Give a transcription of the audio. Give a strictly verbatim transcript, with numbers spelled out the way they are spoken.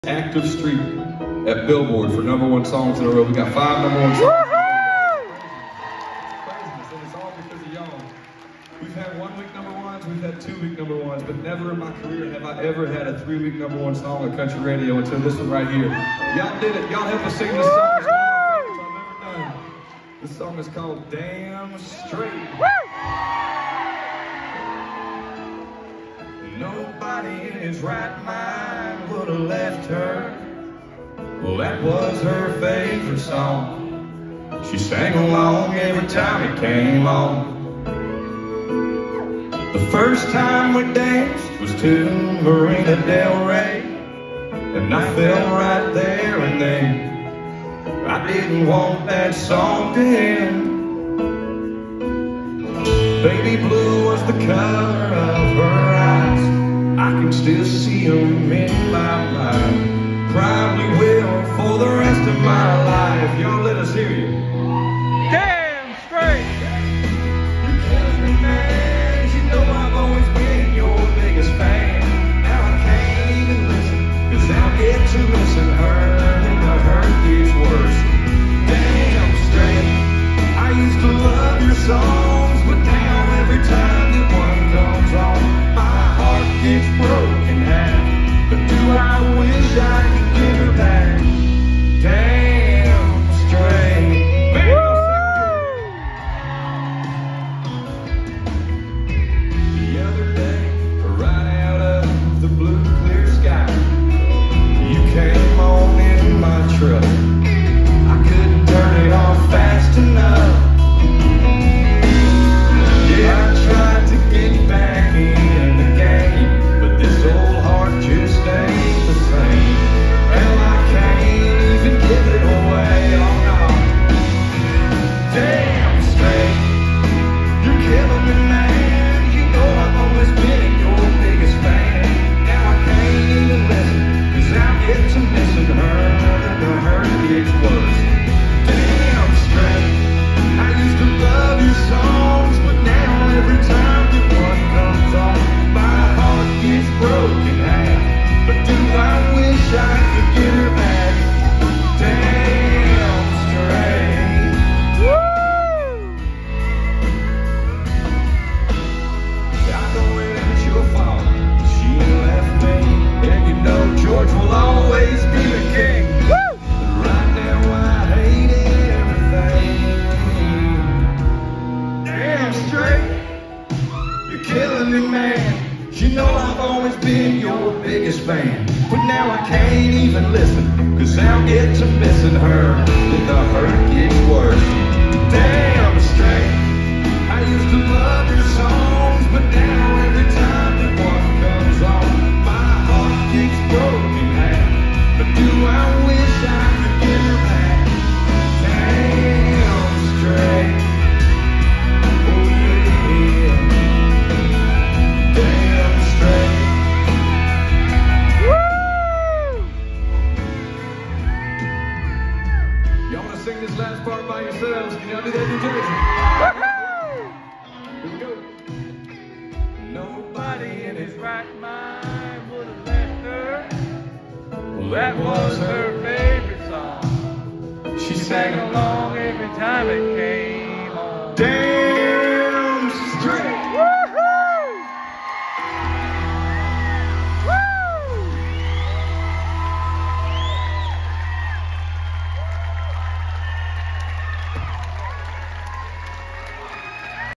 Active streak at Billboard for number one songs in a row. We got five number one songs. Craziness, and it's all because of y'all. We've had one week number ones, we've had two week number ones, but never in my career have I ever had a three week number one song on country radio until this one right here. Y'all did it. Y'all helped us sing this song. It's one of my favorites I've ever done. This song is called Damn Straight. Nobody in his right mind would have left her. Well, that was her favorite song. She sang along every time it came on. The first time we danced was to Marina Del Rey, and I fell right there and then. I didn't want that song to end. Baby blue was the color of her eyes. I can still see them in my mind. Probably will for the rest of my life. Y'all let us hear you. Damn straight! You killing me, man. You know I've always been your biggest fan. Now I can't even listen, cause I'll get to missing her, and the hurt gets worse. Damn straight. I used to love your songs, but now every time that one comes on, my heart gets broken half. But do I wish I could get her back? Damn straight. Man, the other day, right out of the blue clear sky, you came on in my truck. I couldn't turn it off fast enough. Yeah, I tried to get back in the game, but this old heart just ain't the same. Well, I can't even give it away, oh no. Damn straight, you're killing me, man. You know I've always been your biggest fan. Now I can't even listen, cause I get to missing her, and the hurt gets worse. Damn straight, I used to love your songs, but now every time that one comes on, my heart gets broken half. But do I wish I could get her back? Damn straight. I know it ain't your fault she left me, and you know George will always be the king. But right now I hate everything. Damn straight, you're killing me, man. You know I've always been your biggest fan, but now I can't even listen, cause I'll get to missing her, and the hurt gets worse. Damn straight, I used to love your songs, but now every time that one comes on, my heart gets broken half. But do I wish I could get her back? Damn straight. Oh yeah. Damn straight. Y'all wanna sing this last part by yourselves? Can y'all do that, New Jersey? Here we go. Nobody in his right Mine would have left her. Well, That was her favorite song. She She sang along every time it came